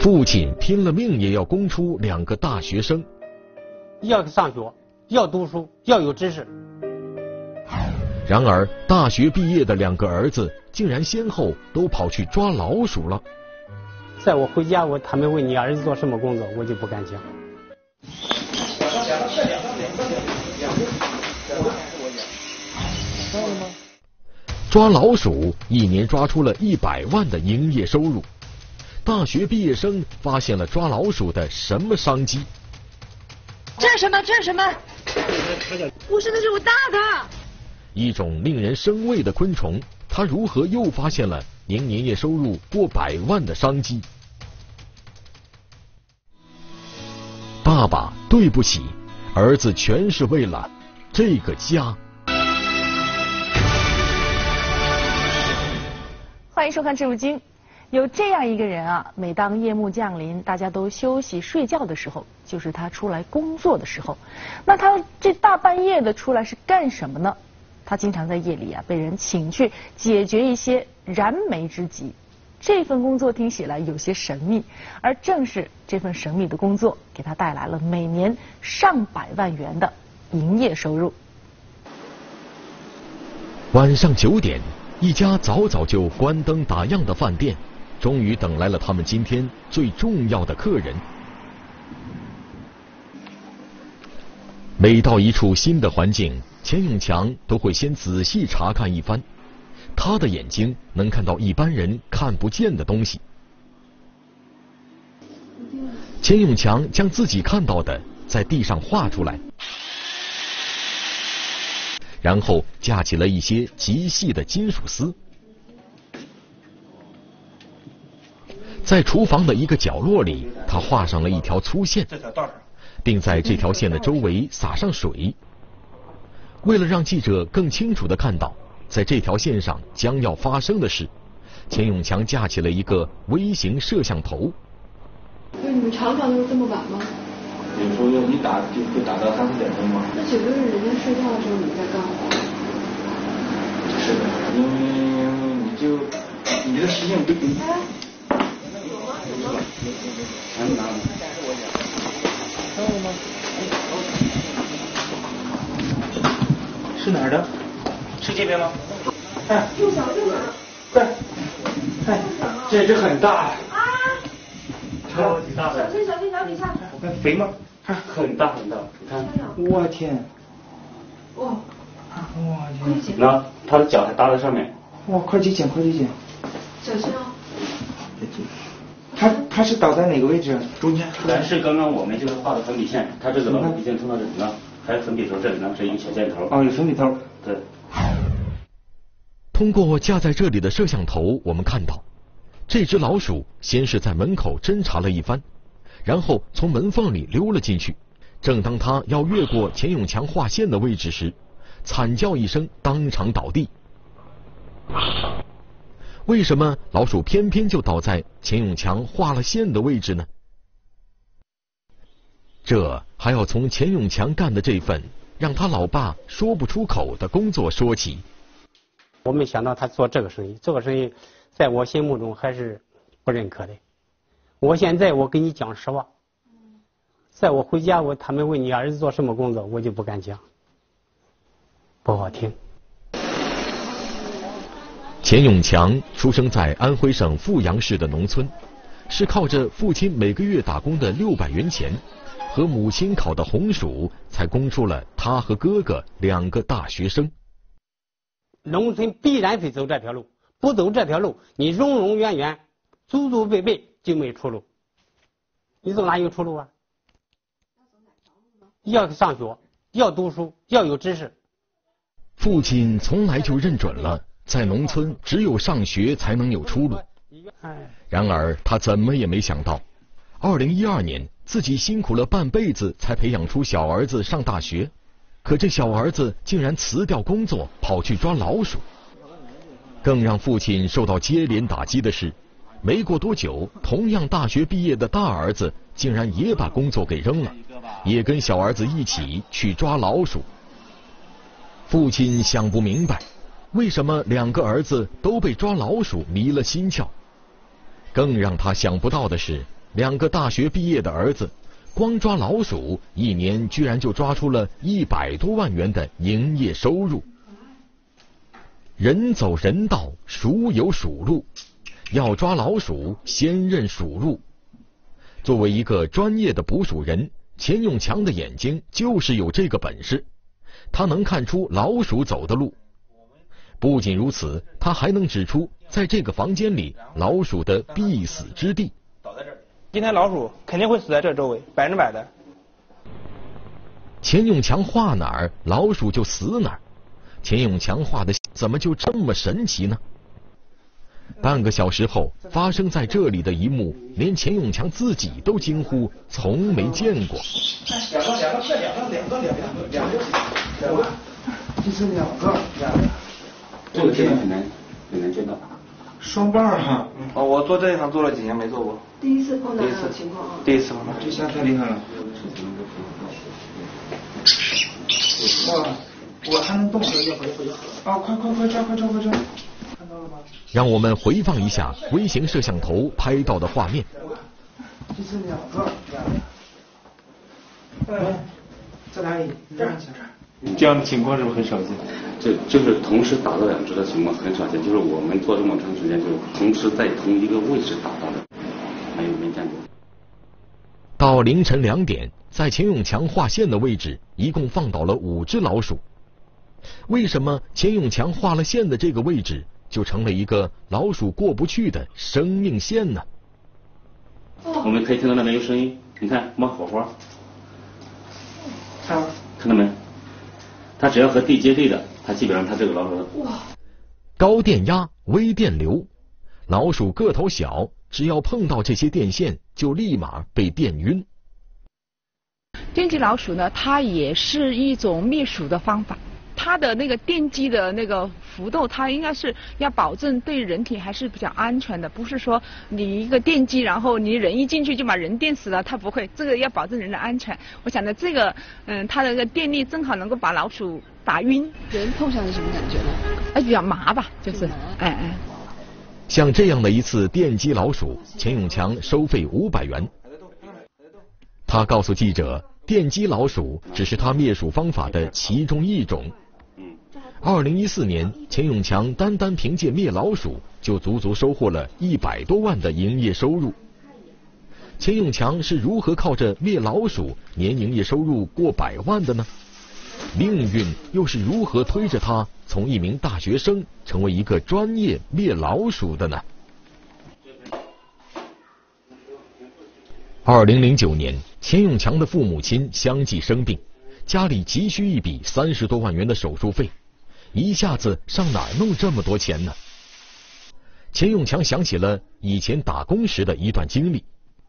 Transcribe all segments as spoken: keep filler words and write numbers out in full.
父亲拼了命也要供出两个大学生， 要上学，要读书，要有知识。 然而，大学毕业的两个儿子竟然先后都跑去抓老鼠了。 在我回家，我他们问你儿子做什么工作，我就不敢讲。 抓老鼠一年抓出了一百万的营业收入。大学毕业生发现了抓老鼠的什么商机？ 这是什么？这是什么？不是，那是我大的。 一种令人生畏的昆虫，它如何又发现了年年业收入过百万的商机？爸爸，对不起，儿子全是为了这个家。 欢迎收看《至今》。有这样一个人啊，每当夜幕降临，大家都休息睡觉的时候，就是他出来工作的时候。那他这大半夜的出来是干什么呢？他经常在夜里啊被人请去解决一些燃眉之急。这份工作听起来有些神秘，而正是这份神秘的工作，给他带来了每年上百万元的营业收入。 晚上九点，一家早早就关灯打烊的饭店，终于等来了他们今天最重要的客人。每到一处新的环境，钱永强都会先仔细查看一番。他的眼睛能看到一般人看不见的东西。钱永强将自己看到的在地上画出来，然后架起了一些极细的金属丝。在厨房的一个角落里，他画上了一条粗线，并在这条线的周围撒上水。为了让记者更清楚地看到在这条线上将要发生的事，钱永强架起了一个微型摄像头。 那你们常常都是这么晚吗？ 有时候一打就会打到三四点钟嘛。 那岂不是人家睡觉的时候你在干活？ 是的，因为你就你的时间不定。还拿吗？还有吗？是哪儿的？是这边吗？哎， 右小右小。 对，哎，这只很大。 啊！ 超级大的。 小心小心脚底下。 那肥吗？看很大很大，你看。我天！ 哇！ 我天！那他的脚还搭在上面。哇，快去捡，快去捡。 小心啊！ 他他是倒在哪个位置？中间。咱是刚刚我们就是画的粉笔线，他这个呢已经冲到这里了，还有粉笔头，这里呢是一个小箭头。哦，有粉笔头。对。 通过架在这里的摄像头，我们看到，这只老鼠先是在门口侦查了一番，然后从门缝里溜了进去。正当它要越过钱永强画线的位置时，惨叫一声，当场倒地。为什么老鼠偏偏就倒在钱永强画了线的位置呢？这还要从钱永强干的这份让他老爸说不出口的工作说起。 我没想到他做这个生意，这个生意在我心目中还是不认可的。我现在我跟你讲实话，在我回家我他们问你儿子做什么工作，我就不敢讲，不好听。 钱永强出生在安徽省阜阳市的农村，是靠着父亲每个月打工的六百元钱和母亲烤的红薯，才供出了他和哥哥两个大学生。 农村必然得走这条路，不走这条路，你永永远远、祖祖辈辈就没出路。你走哪有出路啊？要上学，要读书，要有知识。 父亲从来就认准了，在农村只有上学才能有出路。然而他怎么也没想到，二零一二年自己辛苦了半辈子才培养出小儿子上大学，可这小儿子竟然辞掉工作跑去抓老鼠。更让父亲受到接连打击的是，没过多久，同样大学毕业的大儿子竟然也把工作给扔了，也跟小儿子一起去抓老鼠。父亲想不明白，为什么两个儿子都被抓老鼠迷了心窍？更让他想不到的是， 两个大学毕业的儿子，光抓老鼠一年居然就抓出了一百多万元的营业收入。人走人道，鼠有鼠路，要抓老鼠先认鼠路。作为一个专业的捕鼠人，钱永强的眼睛就是有这个本事，他能看出老鼠走的路。不仅如此，他还能指出在这个房间里老鼠的必死之地。 今天老鼠肯定会死在这周围，百分之百的。 钱永强画哪儿，老鼠就死哪儿。钱永强画的怎么就这么神奇呢？半个小时后，发生在这里的一幕，连钱永强自己都惊呼从没见过。 两个，两个，这两个，两个，两个，两个，两个，这是两个，两个。 这个真的很难，很难见到。 双棒啊！哦，我做这一行做了几年没做过。 第一次碰到这种情况啊！ 第一次碰到，这下太厉害了。哇！我还能动，啊！快快快抓，快抓，快抓！看到了吗？ 让我们回放一下微型摄像头拍到的画面。 这是两个，两个。哎，在哪里？这儿，小陈。这样的情况是不是很少见？ 这就是同时打到两只的情况很少见，就是我们做这么长时间，就是同时在同一个位置打到的，没有没见过。 到凌晨两点，在钱永强画线的位置，一共放倒了五只老鼠。为什么钱永强画了线的这个位置就成了一个老鼠过不去的生命线呢？ 我们可以听到那边有声音，你看冒火花， 看看到没？它只要和地接地的，它基本上它这个老鼠。哇！ 高电压、微电流，老鼠个头小，只要碰到这些电线，就立马被电晕。 电击老鼠呢，它也是一种灭鼠的方法。它的那个电击的那个幅度，它应该是要保证对人体还是比较安全的，不是说你一个电击，然后你人一进去就把人电死了，它不会，这个要保证人的安全。我想呢，这个嗯，它的那个电力正好能够把老鼠打晕。 人碰上是什么感觉呢？ 哎，比较麻吧，就是，哎哎。 像这样的一次电击老鼠，钱永强收费五百元。他告诉记者，电击老鼠只是他灭鼠方法的其中一种。二零一四年，钱永强单单凭借灭老鼠就足足收获了一百多万的营业收入。钱永强是如何靠着灭老鼠年营业收入过百万的呢？命运又是如何推着他从一名大学生成为一个专业灭老鼠的呢？二零零九年，钱永强的父母亲相继生病，家里急需一笔三十多万元的手术费，一下子上哪儿弄这么多钱呢？钱永强想起了以前打工时的一段经历。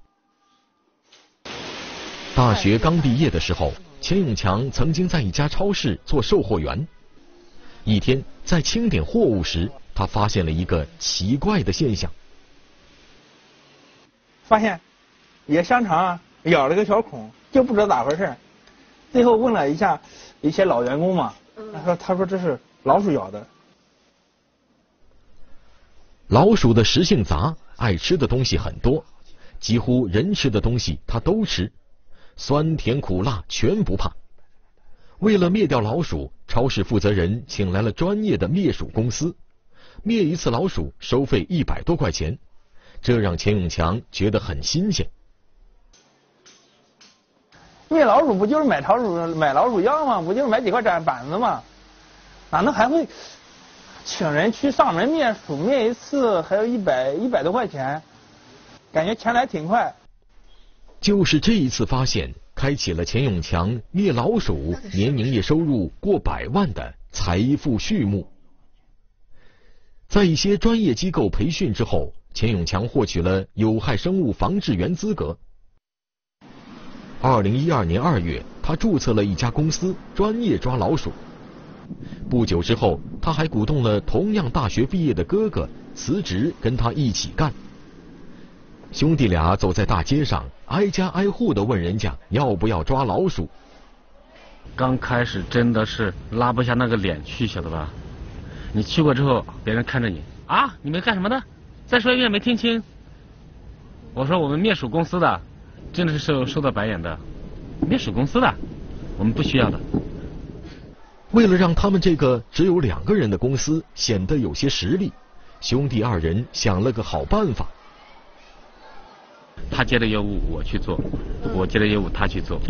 大学刚毕业的时候，钱永强曾经在一家超市做售货员。一天在清点货物时，他发现了一个奇怪的现象。 发现一个香肠啊咬了个小孔，就不知道咋回事。最后问了一下一些老员工嘛，他说他说这是老鼠咬的。 老鼠的食性杂，爱吃的东西很多，几乎人吃的东西它都吃，酸甜苦辣全不怕。为了灭掉老鼠，超市负责人请来了专业的灭鼠公司，灭一次老鼠收费一百多块钱，这让钱永强觉得很新鲜。 灭老鼠不就是买老鼠买老鼠药吗？不就是买几块板板子吗？哪能还会请人去上门灭鼠？灭一次还要一百一百多块钱，感觉钱来挺快。 就是这一次发现，开启了钱永强灭老鼠年营业收入过百万的财富序幕。在一些专业机构培训之后，钱永强获取了有害生物防治员资格。二零一二年二月，他注册了一家公司，专业抓老鼠。不久之后，他还鼓动了同样大学毕业的哥哥辞职跟他一起干。兄弟俩走在大街上，挨家挨户的问人家要不要抓老鼠。 刚开始真的是拉不下那个脸去，晓得吧？你去过之后，别人看着你啊，你们干什么的？再说一遍，没听清。 我说我们灭鼠公司的，真的是受受到白眼的。灭鼠公司的，我们不需要的。 为了让他们这个只有两个人的公司显得有些实力，兄弟二人想了个好办法。 他接的业务我去做，我接的业务他去做。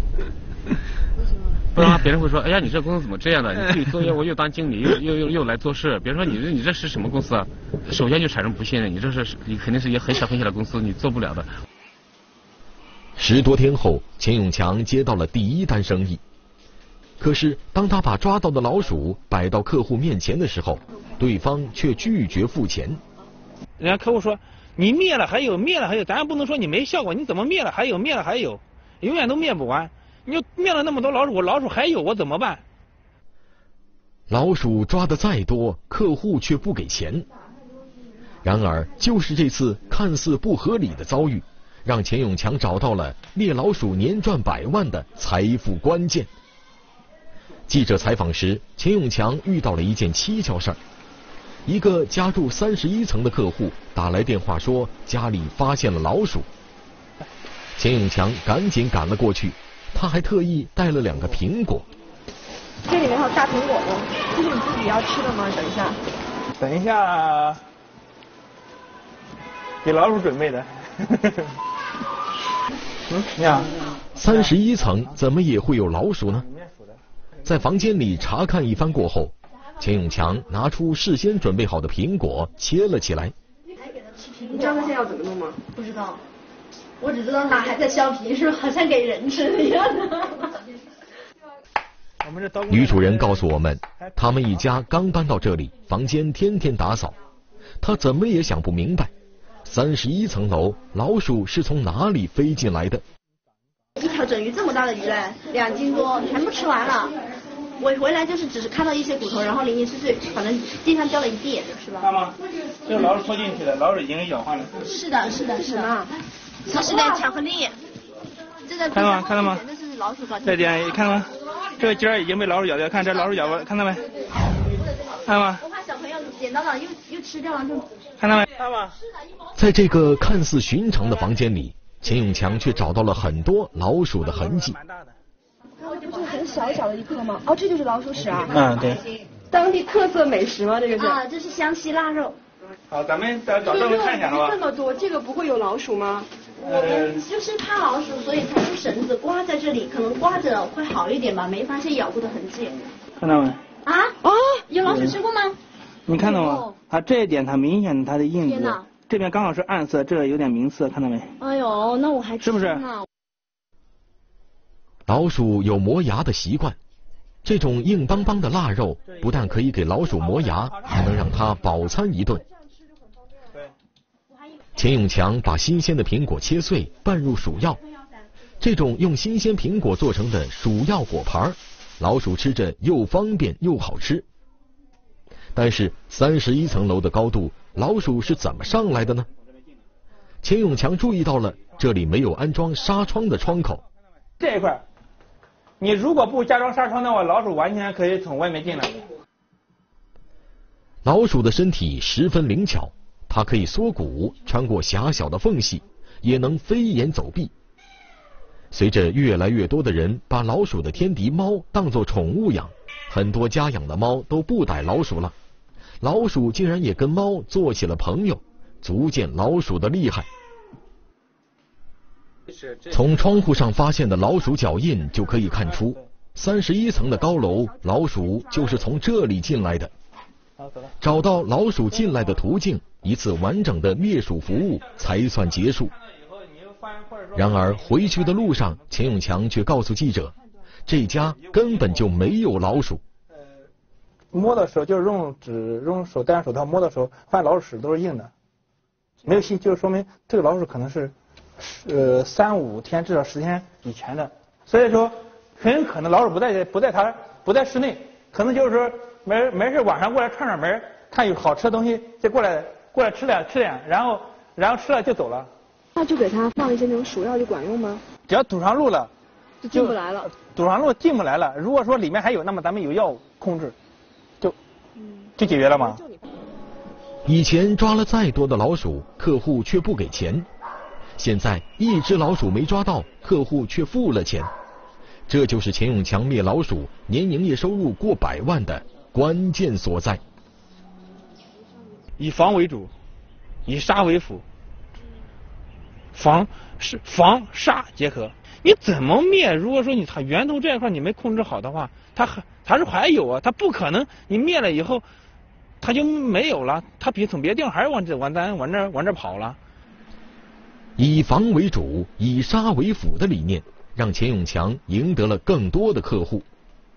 不然别人会说，哎呀，你这公司怎么这样的？你自己做业务又当经理，又又又又来做事。别人说你这你这是什么公司啊？首先就产生不信任，你这是你肯定是一个很小很小的公司，你做不了的。 十多天后，钱永强接到了第一单生意。可是当他把抓到的老鼠摆到客户面前的时候，对方却拒绝付钱。 人家客户说，你灭了还有，灭了还有，咱也不能说你没效果，你怎么灭了还有，灭了还有，永远都灭不完。你就灭了那么多老鼠，我老鼠还有，我怎么办？ 老鼠抓的再多，客户却不给钱。然而，就是这次看似不合理的遭遇，让钱永强找到了猎老鼠年赚百万的财富关键。记者采访时，钱永强遇到了一件蹊跷事儿。一个家住三十一层的客户打来电话说家里发现了老鼠。钱永强赶紧赶了过去，他还特意带了两个苹果。 这里面还有大苹果吗？这是你自己要吃的吗？等一下。 等一下，给老鼠准备的。嗯，你好。 三十一层怎么也会有老鼠呢？在房间里查看一番过后，钱永强拿出事先准备好的苹果切了起来。 你知道他现在要怎么弄吗？ 不知道，我只知道他还在削皮，是好像给人吃的一样的。 女主人告诉我们，他们一家刚搬到这里，房间天天打扫。她怎么也想不明白，三十一层楼老鼠是从哪里飞进来的？ 一条整鱼这么大的鱼嘞，两斤多，全部吃完了。我回来就是只是看到一些骨头，然后零零碎碎，反正地上掉了一地，是吧？ 看吗？这个老鼠拖进去的，老鼠已经咬坏了。 是的，是的，是的。这是点巧克力。这个看到吗？看到吗？ 这是老鼠搞的。 这点看到吗？这个尖儿已经被老鼠咬掉，看这老鼠咬过，看到没？看到吗？ 我怕小朋友捡到了又又吃掉了就。 看到没？看到吗？ 在这个看似寻常的房间里，钱永强却找到了很多老鼠的痕迹。 不是很小小的一颗吗？哦，这就是老鼠屎啊。 嗯，对。 当地特色美食吗？这个是。 啊，这是湘西腊肉。 好，咱们找找证看一下了吧。 这么多，这个不会有老鼠吗？ 我们就是怕老鼠，所以才用绳子挂在这里，可能挂着会好一点吧，没发现咬过的痕迹。 看到没？ 啊？哦，有老鼠吃过吗？ 你看到吗？它这一点它明显它的印子，这边刚好是暗色，这个有点明色，看到没？ 哎呦，那我还是不是？ 老鼠有磨牙的习惯，这种硬邦邦的腊肉不但可以给老鼠磨牙，还能让它饱餐一顿。钱永强把新鲜的苹果切碎，拌入鼠药。这种用新鲜苹果做成的鼠药果盘，老鼠吃着又方便又好吃。但是三十一层楼的高度，老鼠是怎么上来的呢？钱永强注意到了，这里没有安装纱窗的窗口。 这一块，你如果不加装纱窗的话，老鼠完全可以从外面进来。 老鼠的身体十分灵巧，它可以缩骨，穿过狭小的缝隙，也能飞檐走壁。随着越来越多的人把老鼠的天敌猫当作宠物养，很多家养的猫都不逮老鼠了。老鼠竟然也跟猫做起了朋友，足见老鼠的厉害。从窗户上发现的老鼠脚印就可以看出，三十一层的高楼，老鼠就是从这里进来的。找到老鼠进来的途径，一次完整的灭鼠服务才算结束。然而回去的路上，钱永强却告诉记者，这家根本就没有老鼠。 摸的时候就是用纸用手戴上手套摸的时候，发现老鼠屎都是硬的，没有细，就说明这个老鼠可能是呃三五天至少十天以前的，所以说很可能老鼠不在不在它不在室内，可能就是说没没事晚上过来串串门，看有好吃的东西就过来过来吃点吃点，然后然后吃了就走了。 那就给它放一些那种鼠药就管用吗？ 只要堵上路了， 就进不来了。 堵上路进不来了。如果说里面还有，那么咱们有药控制，就就解决了吗？ 以前抓了再多的老鼠，客户却不给钱。 现在一只老鼠没抓到，客户却付了钱。这就是钱永强灭老鼠年营业收入过百万的关键所在。 以防为主，以杀为辅，防是防杀结合。你怎么灭？如果说你它源头这一块你没控制好的话，它还它是还有啊，它不可能你灭了以后它就没有了，它别从别地方还是往这往咱往这往这跑了。 以防为主，以杀为辅的理念，让钱永强赢得了更多的客户。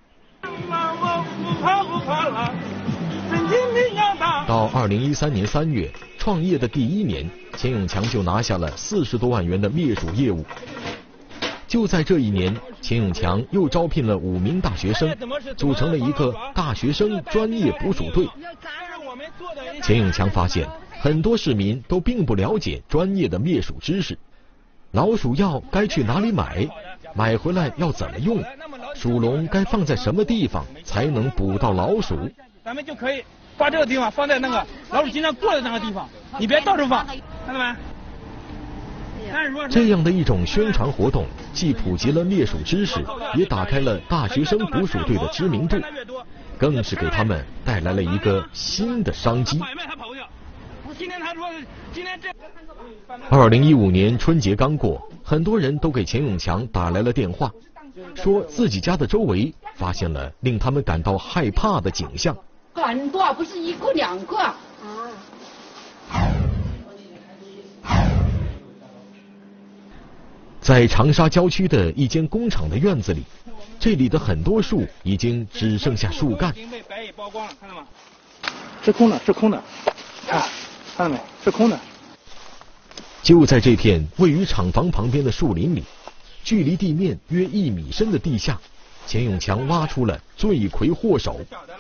到二零一三年三月，创业的第一年，钱永强就拿下了四十多万元的灭鼠业务。就在这一年，钱永强又招聘了五名大学生，组成了一个大学生专业捕鼠队。钱永强发现，很多市民都并不了解专业的灭鼠知识，老鼠药该去哪里买，买回来要怎么用，鼠笼该放在什么地方才能捕到老鼠。 咱们就可以把这个地方放在那个老鼠经常过的那个地方，你别到处放，看到没？ 这样的一种宣传活动，既普及了灭鼠知识，也打开了大学生捕鼠队的知名度，更是给他们带来了一个新的商机。二零一五年春节刚过，很多人都给钱永强打来了电话，说自己家的周围发现了令他们感到害怕的景象。 很多，不是一个两个啊。 在长沙郊区的一间工厂的院子里，这里的很多树已经只剩下树干。 被白蚁包光了，看到吗？是空的，是空的，看，看到没？是空的。 就在这片位于厂房旁边的树林里，距离地面约一米深的地下，钱永强挖出了罪魁祸首。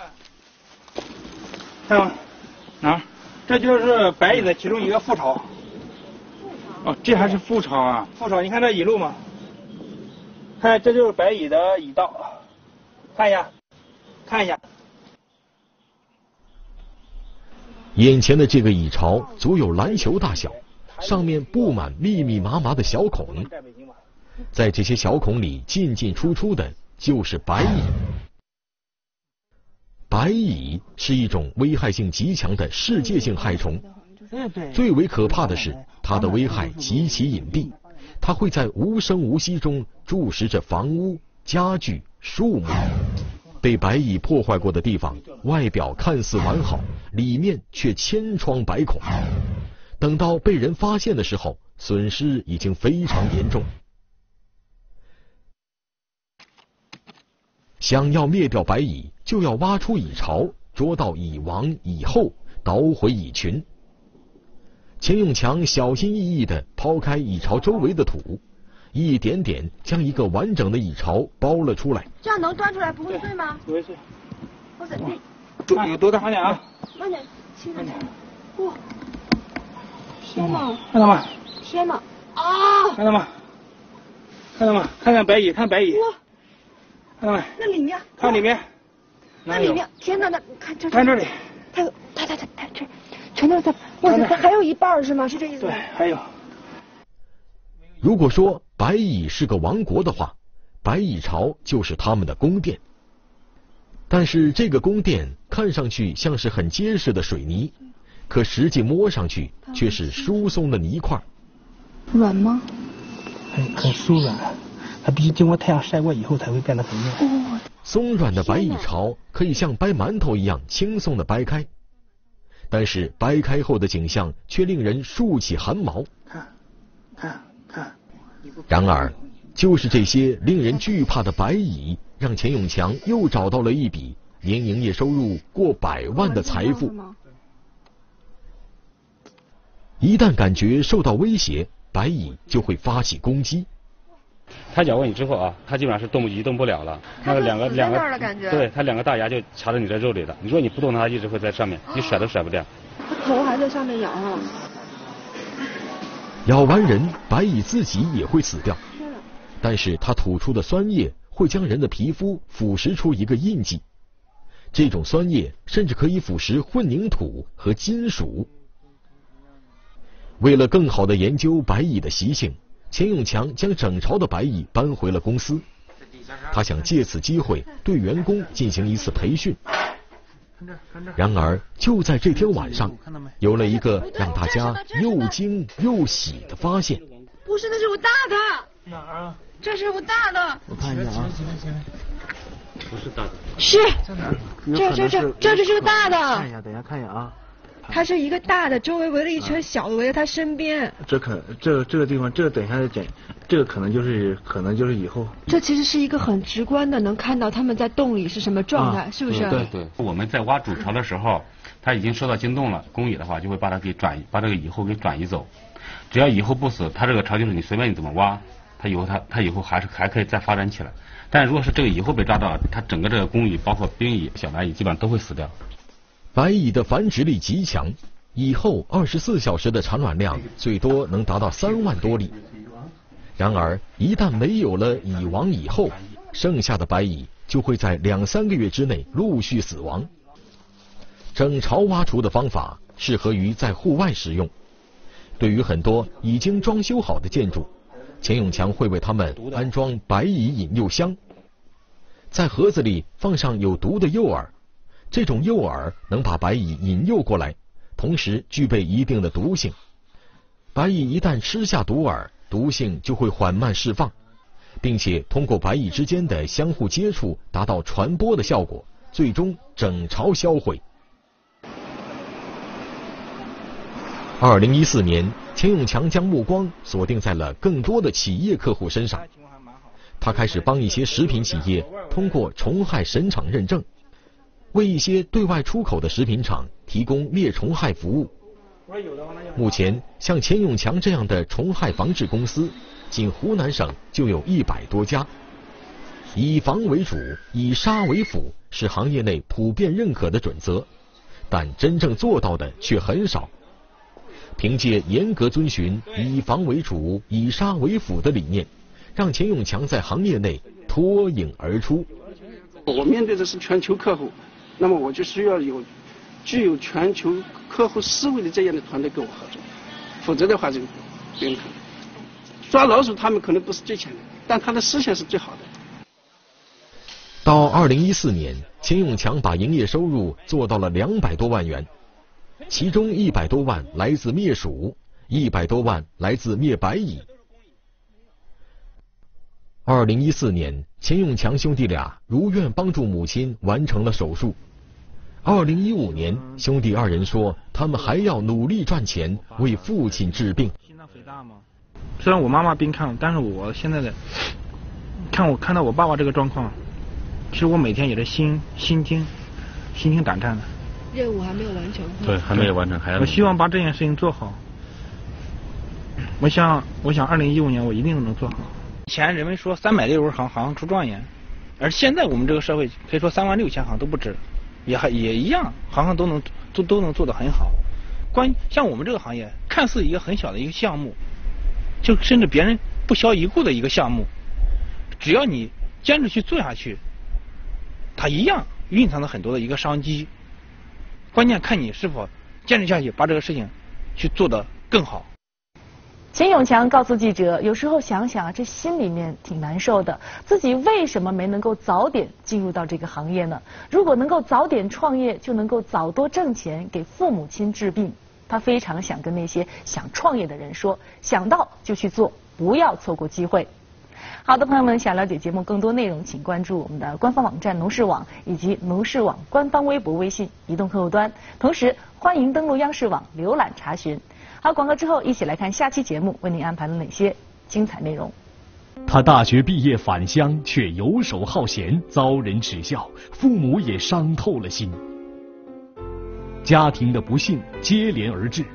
看到吗？哪儿？这就是白蚁的其中一个复巢。哦，这还是复巢啊！复巢，你看这蚁路吗？看，这就是白蚁的蚁道，看一下，看一下。 眼前的这个蚁巢足有篮球大小，上面布满密密麻麻的小孔，在这些小孔里进进出出的就是白蚁。白蚁是一种危害性极强的世界性害虫，最为可怕的是它的危害极其隐蔽，它会在无声无息中蛀蚀着房屋、家具、树木。被白蚁破坏过的地方，外表看似完好，里面却千疮百孔。等到被人发现的时候，损失已经非常严重。想要灭掉白蚁，就要挖出蚁巢，捉到蚁王、蚁后，捣毁蚁群。钱永强小心翼翼地抛开蚁巢周围的土，一点点将一个完整的蚁巢包了出来。 这样能端出来不会碎吗？ 不会碎。 哇塞， 这有多大？慢点啊！ 慢点，轻点。哇！天哪！ 看到吗？ 天哪！啊！ 看到吗？看到吗？看看白蚁，看白蚁。 哇！ 看到没？ 那里面。 看里面。 那里面，天哪！那看这。 看这里。 它有，它它它它这，全都在。哇塞，它还有一半是吗？是这意思吗？ 对，还有。 如果说白蚁是个王国的话，白蚁巢就是他们的宫殿。但是这个宫殿看上去像是很结实的水泥，可实际摸上去却是疏松的泥块。 软吗？ 很很酥软，它必须经过太阳晒过以后才会变得很硬。 哦， 松软的白蚁巢可以像掰馒头一样轻松的掰开，但是掰开后的景象却令人竖起汗毛。 看，看，看。 然而，就是这些令人惧怕的白蚁，让钱永强又找到了一笔年营业收入过百万的财富。一旦感觉受到威胁，白蚁就会发起攻击。 它咬过你之后啊，它基本上是动移动不了了。那个两个两个，对，它两个大牙就卡在你的肉里了。你说你不动它，一直会在上面，你甩都甩不掉。 它头还在上面咬啊。 咬完人，白蚁自己也会死掉，但是它吐出的酸液会将人的皮肤腐蚀出一个印记。这种酸液甚至可以腐蚀混凝土和金属。 为了更好地研究白蚁的习性，钱永强将整巢的白蚁搬回了公司。他想借此机会对员工进行一次培训。然而，就在这天晚上，有了一个让大家又惊又喜的发现。 不是，那是我大的。 哪儿啊？ 这是我大的。 我看一下啊。 不是大的。 是。 在哪儿？ 这这这这这是个大的。 看一下，等一下看一下啊。 它是一个大的，周围围了一圈小的，围在它身边。 这可这这个地方，这个等一下再剪，这个可能就是可能就是以后。 这其实是一个很直观的，能看到它们在洞里是什么状态，啊、是不是？ 对对。我们在挖主巢的时候，它已经受到惊动了，工蚁的话就会把它给转移，把这个蚁后给转移走。只要蚁后不死，它这个巢就是你随便你怎么挖，它以后它它以后还是还可以再发展起来。但如果是这个蚁后被抓到，它整个这个工蚁，包括兵蚁、小白蚁，基本上都会死掉。 白蚁的繁殖力极强，蚁后二十四小时的产卵量最多能达到三万多粒。然而，一旦没有了蚁王以后，剩下的白蚁就会在两三个月之内陆续死亡。整巢挖雏的方法适合于在户外使用。对于很多已经装修好的建筑，钱永强会为他们安装白蚁引诱箱，在盒子里放上有毒的诱饵。这种诱饵能把白蚁引诱过来，同时具备一定的毒性。白蚁一旦吃下毒饵，毒性就会缓慢释放，并且通过白蚁之间的相互接触达到传播的效果，最终整巢销毁。二零一四年，钱永强将目光锁定在了更多的企业客户身上，他开始帮一些食品企业通过虫害审厂认证，为一些对外出口的食品厂提供灭虫害服务。目前，像钱永强这样的虫害防治公司，仅湖南省就有一百多家。以防为主，以杀为辅，是行业内普遍认可的准则，但真正做到的却很少。凭借严格遵循以防为主、以杀为辅的理念，让钱永强在行业内脱颖而出。 我面对的是全球客户，那么我就需要有具有全球客户思维的这样的团队跟我合作，否则的话就不用可能。抓老鼠他们可能不是最强的，但他的思想是最好的。 到二零一四年，钱永强把营业收入做到了两百多万元，其中一百多万来自灭鼠，一百多万来自灭白蚁。二零一四年，钱永强兄弟俩如愿帮助母亲完成了手术。二零一五年，兄弟二人说他们还要努力赚钱，为父亲治病。 心脏肥大吗？虽然我妈妈病看，但是我现在的看我看到我爸爸这个状况，其实我每天也是心心惊、心惊胆战的。 任务还没有完成。 对，还没有完成，还要。 我希望把这件事情做好。我想，我想二零一五年我一定能做好。以前人们说三百六十行，行行出状元，而现在我们这个社会可以说三万六千行都不止，也还也一样，行行都能都都能做得很好。关像我们这个行业，看似一个很小的一个项目，就甚至别人不屑一顾的一个项目，只要你坚持去做下去，它一样蕴藏了很多的一个商机。关键看你是否坚持下去，把这个事情去做得更好。 钱永强告诉记者，有时候想想这心里面挺难受的，自己为什么没能够早点进入到这个行业呢？如果能够早点创业，就能够早多挣钱，给父母亲治病。他非常想跟那些想创业的人说，想到就去做，不要错过机会。好的，朋友们，想了解节目更多内容，请关注我们的官方网站农视网以及农视网官方微博、微信、移动客户端，同时欢迎登录央视网浏览查询。好，广告之后一起来看下期节目为您安排了哪些精彩内容。 他大学毕业返乡，却游手好闲，遭人耻笑，父母也伤透了心。家庭的不幸接连而至，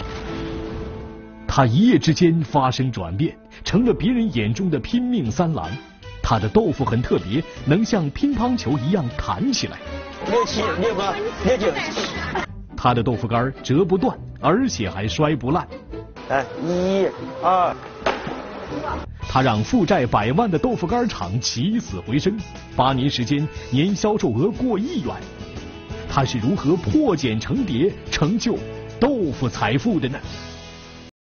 他一夜之间发生转变，成了别人眼中的拼命三郎。他的豆腐很特别，能像乒乓球一样弹起来。 六七六八六九。 他的豆腐干折不断，而且还摔不烂。 来，一二。 他让负债百万的豆腐干厂起死回生，八年时间年销售额过亿元。他是如何破茧成蝶，成就豆腐财富的呢？